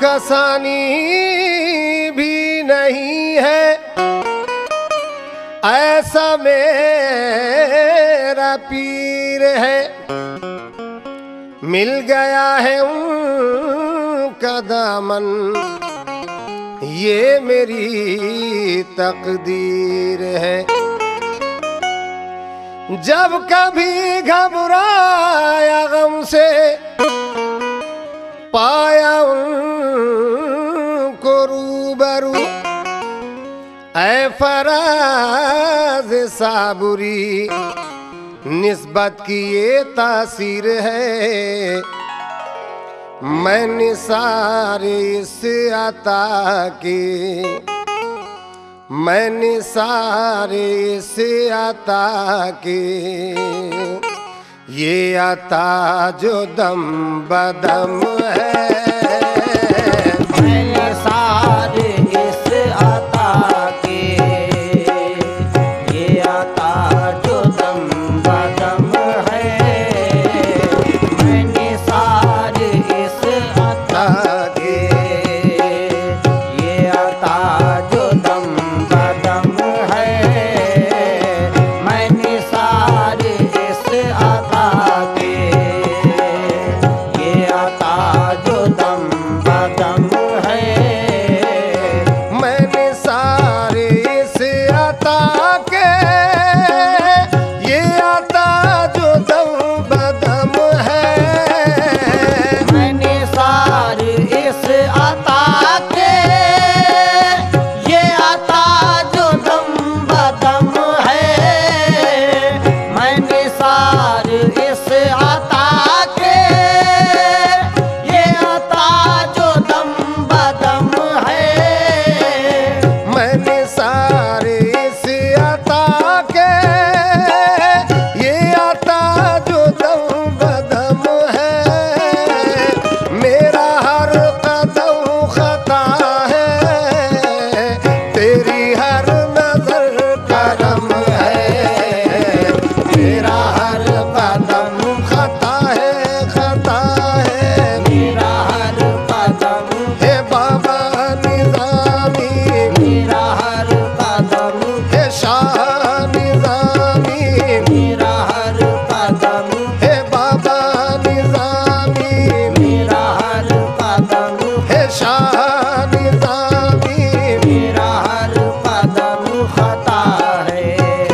कसानी भी नहीं है, ऐसा मेरा पीर है। मिल गया है उनका दामन, ये मेरी तकदीर है। जब कभी घबराया गम से, पाया उनको रूबरू, ऐ फराज साबुरी, निस्बत की ये तासीर है। मैंने सारे इस अता के, मैंने सारे इस अता के, ये अता जो दम बदम है। मैंने सारे इस अता के, ये अता जो दम बदम है। मैंने सारे इस अता के, ये अता जो दम बदम है। मैंने सारे इस अता के, ये अता जो दम बदम है। मैंने सारे इस अता के, ये अता जो दम बदम है। मैंने सारे इस अता के, ये अता जो दम बदम है। मैंने सारे इस अता के, ये अता जो दम बदम है। मैंने सारे इस अता के, ये अता जो दम बदम है। मेरा हर कदम खता है, तेरी हर नजर करम है। मेरा हर कदम खता है, खता है। मेरा हर कदम, हे बाबा निजामी, मेरा हर कदम, हे शाह निजामी, मेरा हर कदम, हे बाबा निजामी, मेरा हर कदम, हे शाह निजामी। मेरा हर कदम खता है।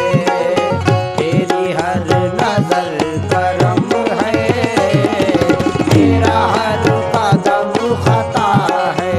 तेरी हर नजर करम है। मेरा हर कदम खता है।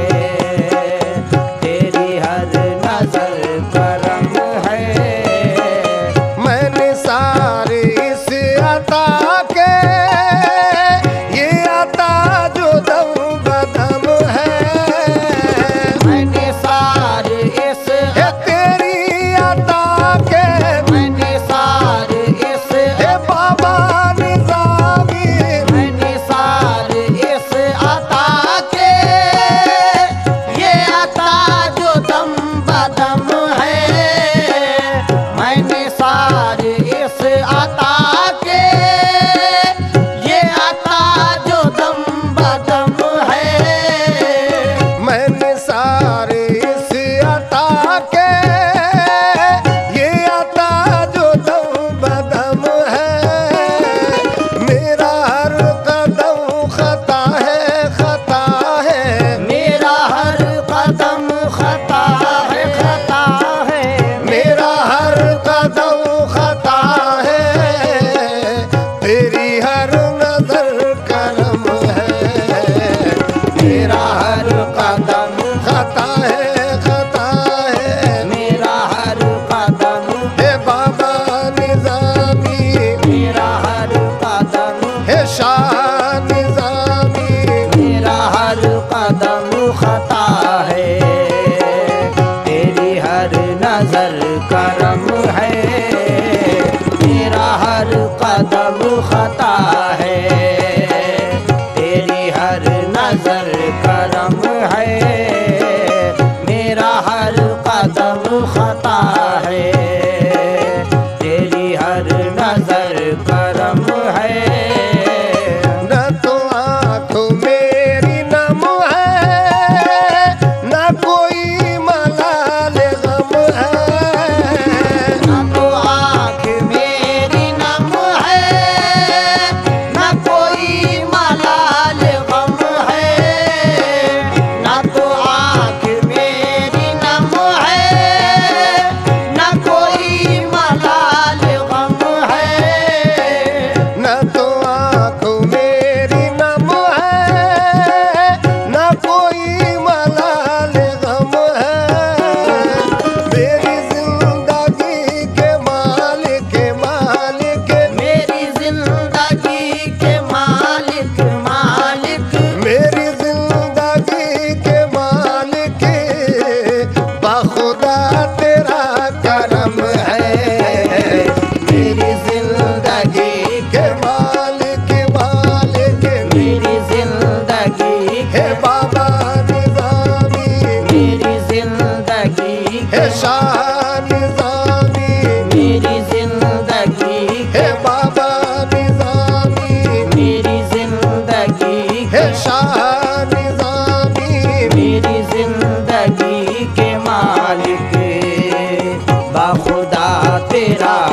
तेरी हर नजर करम है। मैंने सारे इस अता के, ये अता जो दम बदम है। मैंने सारे इस, हे तेरी अता के, मैंने सारे इस, हे बाबा निजामी। मैंने सारे इस अता के, ये अता जो दम बदम है। मैंने सारे इस अता के, ये अता जो दम बदम है। मैंने सारे इस अता के, ये अता जो दम बदम है। मेरा हर कदम खता है, खता है। मेरा हर कदम खता है, खता है। मेरा हर कदम खता है, तेरी हर नजर करम है। मेरा हर कदम खता है, खता है। मेरा हर कदम, हे बाबा निजामी, मेरा हर कदम, हे शाह निजामी। मेरा हर कदम खता है। तेरी हर नजर करम है। मेरा हर कदम खता है। तेरी हर नजर करम है। मेरा हर कदम खता है। तेरी हर नजर करम है। न तो आँख मेरी नम है,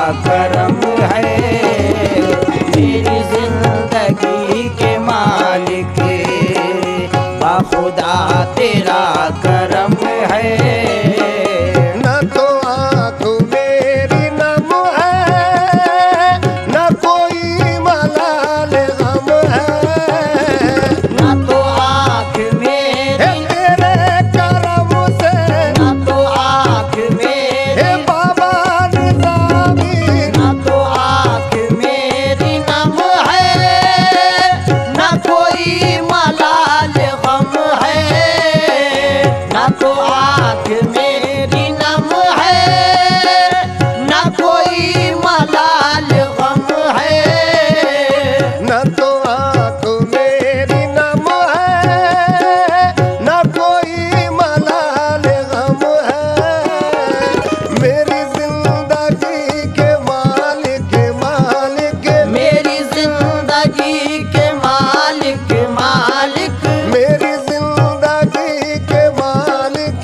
करम है। मेरी जिंदगी के मालिक बाखुदा तेरा करम है। न तो आँख मेरी नम है, न कोई मलाल गम है। न तो आँख मेरी तेरे करम से, न तो आँख मेरी बाबा निज़ामी। न तो आँख मेरी नम है, न कोई मलाल गम है। न तो आँख मेरी नम है, न कोई मलाल गम है। न तो आँख मेरी नम है, न कोई मलाल गम है। मेरी जिंदगी के मालिक मालिक, मेरी जिंदगी के मालिक मालिक, मेरी जिंदगी के मालिक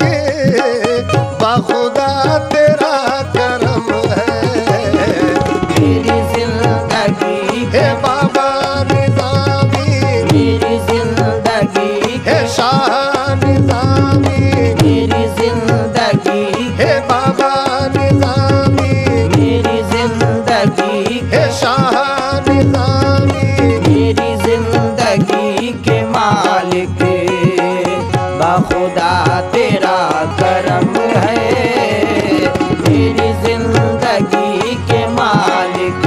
बाखुदा तेरा करम है। मेरी जिंदगी हे बाबा निज़ामी, मेरी जिंदगी हे शाह निज़ामी, मेरी जिंदगी हे बाबा निज़ामी, मेरी जिंदगी हे शाह निज़ामी। मेरी जिंदगी के मालिक बाखुदा तेरा करम है। मेरी जिंदगी के मालिक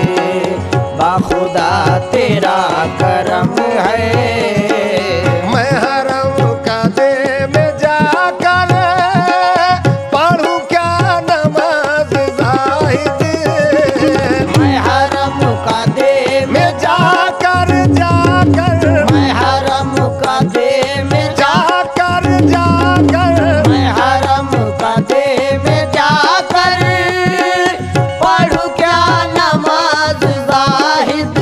बाखुदा तेरा करम है। मैं हरम का दे में जाकर पढ़ूं क्या नमाज ज़ाहिद। मैं हरम का दे मैं जाकर मैं हरम का दे में जाकर जाकर मैं हरम का दे में जाकर पढ़ूं क्या नमाज ज़ाहिद।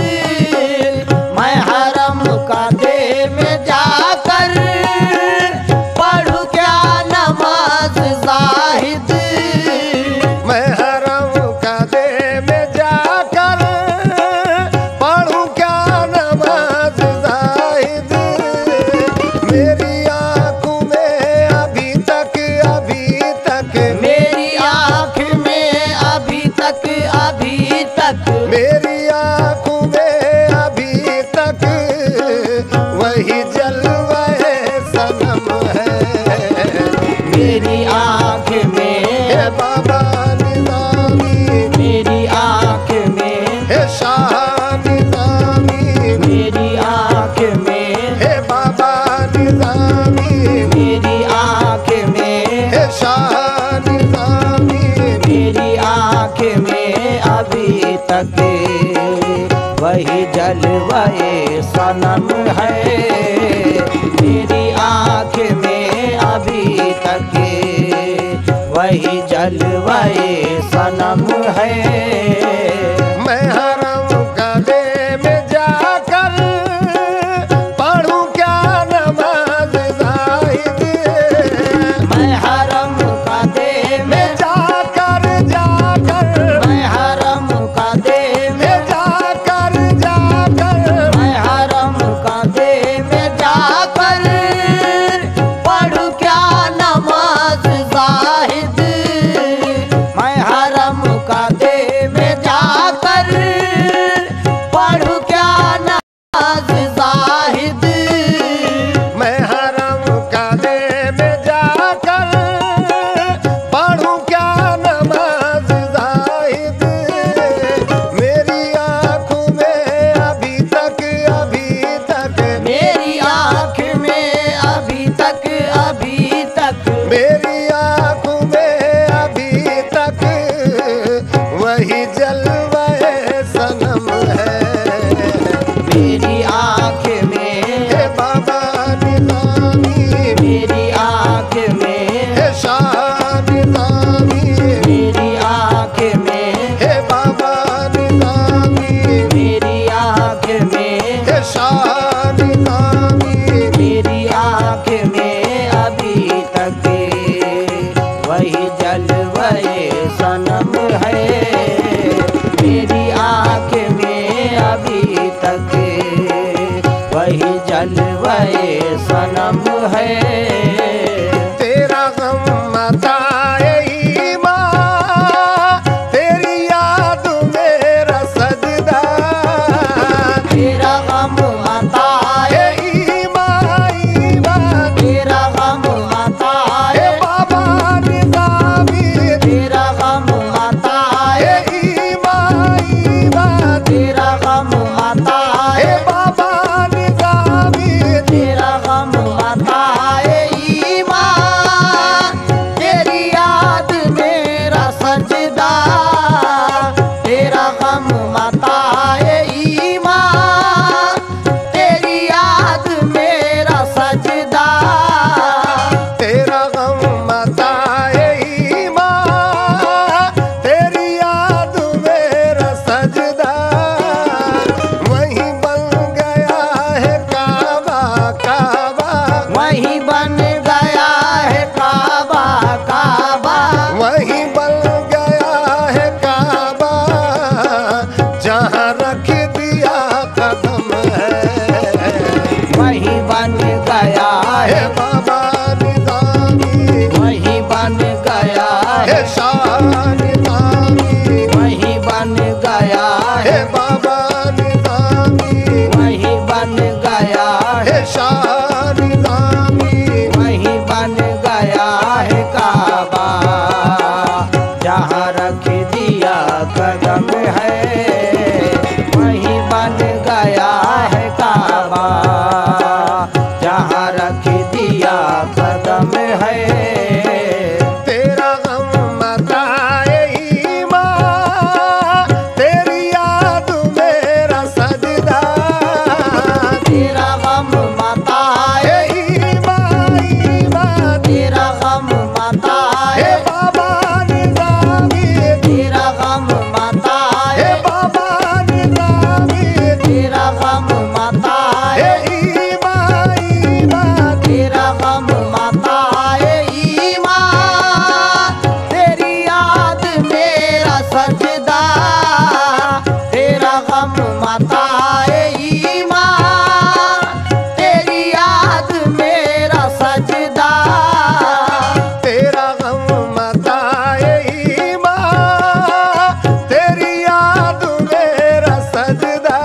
मैं हरम का दे में जाकर पढ़ूं क्या नमाज ज़ाहिद। मैं हरम का दे में जाकर पढ़ूं क्या नमाज ज़ाहिद। मेरी आँखों में अभी तक मेरी आँख में अभी तक मेरी आँखों में अभी तक वही जलवाए सनम है। मेरी आँख में हे बाबा निज़ामी, मेरी आँख में हे शाह निज़ामी, मेरी आँख में हे बाबा निज़ामी, मेरी आँख में हे शाह निज़ामी। मेरी आँख में अभी तक वही जलवाए सनम है। मेरी आँख में अभी तक वही जलवाए सनम है। मैं हरम का दे में जाकर पढ़ूं क्या नमाज ज़ाहिद। मैं हरम का दे में जाकर मैं हरम का दे में जाकर जाकर मैं हरम का दे में जाकर पढ़ूं क्या नमाज ज़ाहिद। मैं हरम का दे में जाकर पढ़ूं क्या नमाज ज़ाहिद। मैं हरम का दे में जाकर पढ़ूं क्या नमाज ज़ाहिद। मेरी आँखों में अभी तक मेरी आँख में अभी तक मेरी आँखों में अभी तक वही जलवाए सनम है। मेरी आँख में हे बाबा निज़ामी, मेरी आँख में हे शाह निज़ामी, मेरी आँख में हे बाबा निज़ामी, मेरी आँख में हे शाह निज़ामी। मेरी आँख में अभी तक वही जलवाए सनम है। है। तेरा गम मताए ईमान, तेरी याद मेरा सजदा। तेरा गम मताए ईमान ईमान, तेरा गम मताए बाबा निज़ामी। तेरा गम मताए ईमान ईमान, तेरा गम मताए बाबा निज़ामी। तेरा गम मताए ईमान, तेरी याद मेरा सजदा। तेरा गम मताए ईमान, तेरी याद मेरा सजदा। तेरा गम मताए ईमान, तेरी याद मेरा सजदा। वहीं बन गया है काबा काबा, वहीं बन गया है काबा काबा। वहीं बन गया है काबा, जहाँ रख दिया कदम है। वहीं बन गया है, बाबा निज़ामी, वहीं बन गया है, शाह निज़ामी। वहीं बन गया है, बाबा निज़ामी, वहीं बन गया है, शाह निज़ामी। वहीं बन गया है काबा। जहाँ रख दिया कदम है, वहीं बन गया है काबा। जहाँ रख दिया कदम है। तेरा गम मताए ईमान, तेरी याद मेरा सजदा। तेरा गम मताए ईमान ईमान, तेरा गम मताए बाबा निज़ामी। तेरा गम मताए बाबा निज़ामी, तेरा गम मताए ईमान ईमान, तेरा गम मताए ईमान, तेरी याद मेरा सजदा। तेरा गम मताए ईमान, तेरी याद मेरा सजदा। तेरा गम मताए ईमान, तेरी याद मेरा सजदा।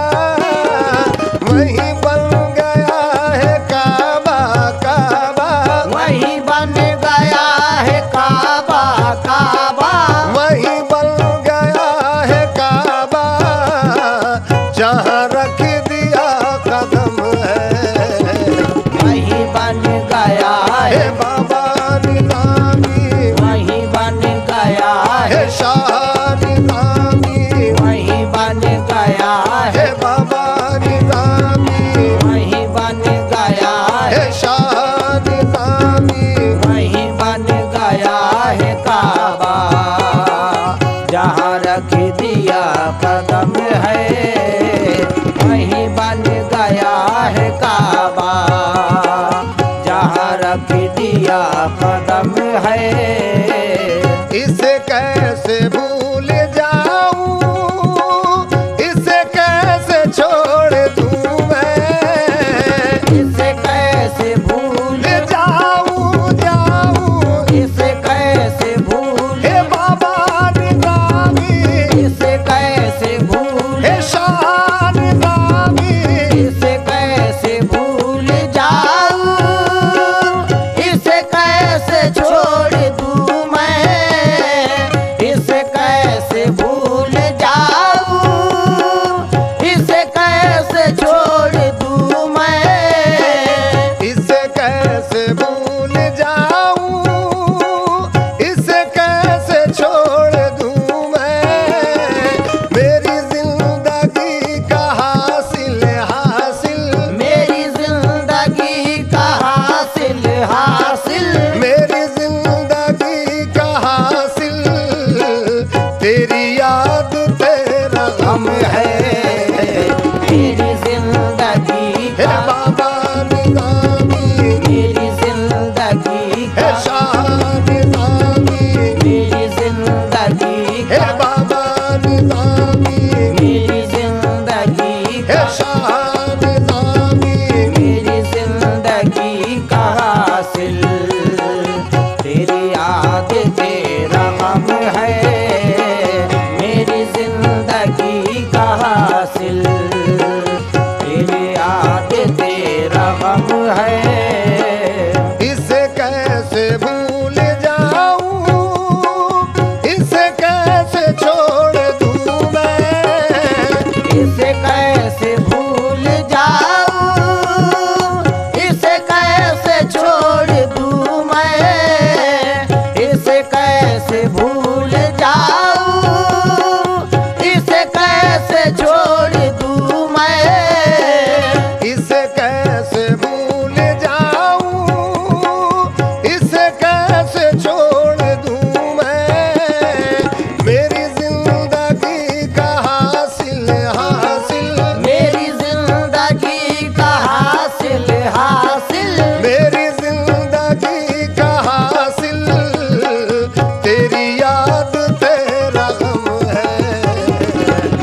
वहीं बन गया है काबा काबा, वहीं बन गया है काबा काबा। वहीं बन गया है काबा, जहाँ रख दिया कदम है। वहीं बन गया है, बाबा निज़ामी, वहीं बन गया है, शाह निज़ामी। वहीं बन गया है, बाबा निज़ामी, वहीं बन गया है, शाह निज़ामी। वहीं बन गया है काबा। जहाँ रख दिया कदम है, वहीं बन गया है काबा। जहाँ रख दिया कदम है। इसे कैसे भूल जाऊं, इसे कैसे छोड़ दूं मैं। इसे कैसे भूल जाऊं जाऊं, इसे कैसे भूल बाबा निज़ामी। इसे कैसे भूल शाह निज़ामी, इसे कैसे भूल जाऊं, इसे कैसे छोड़ दूं मैं। इसे कैसे भूल जाऊं, इसे कैसे छोड़ दूं मैं। इसे कैसे भूल जाऊं, इसे कैसे छोड़ दूं मैं। मेरी जिंदगी का हासिल हासिल, मेरी जिंदगी का हासिल हासिल, मेरी जिंदगी का हासिल, तेरी याद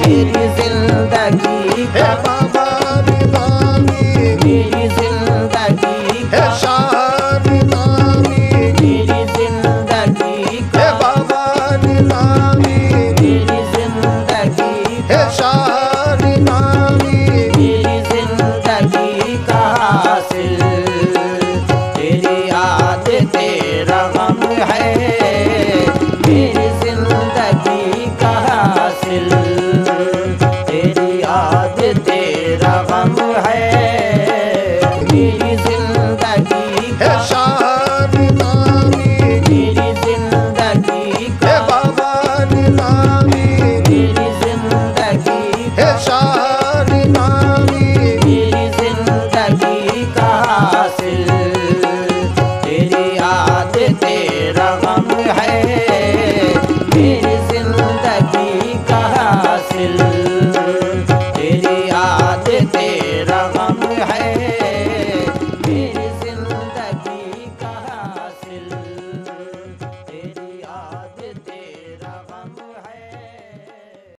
मेरी जिंदगी हे बाबा निजामी, मेरी जिंदगी हे शाह निजामी, मेरी जिंदगी हे बाबा निजामी, मेरी जिंदगी हे शाह निजामी, मेरी जिंदगी का हासिल तेरी याद तेरा गम है, मेरी जिंदगी का हासिल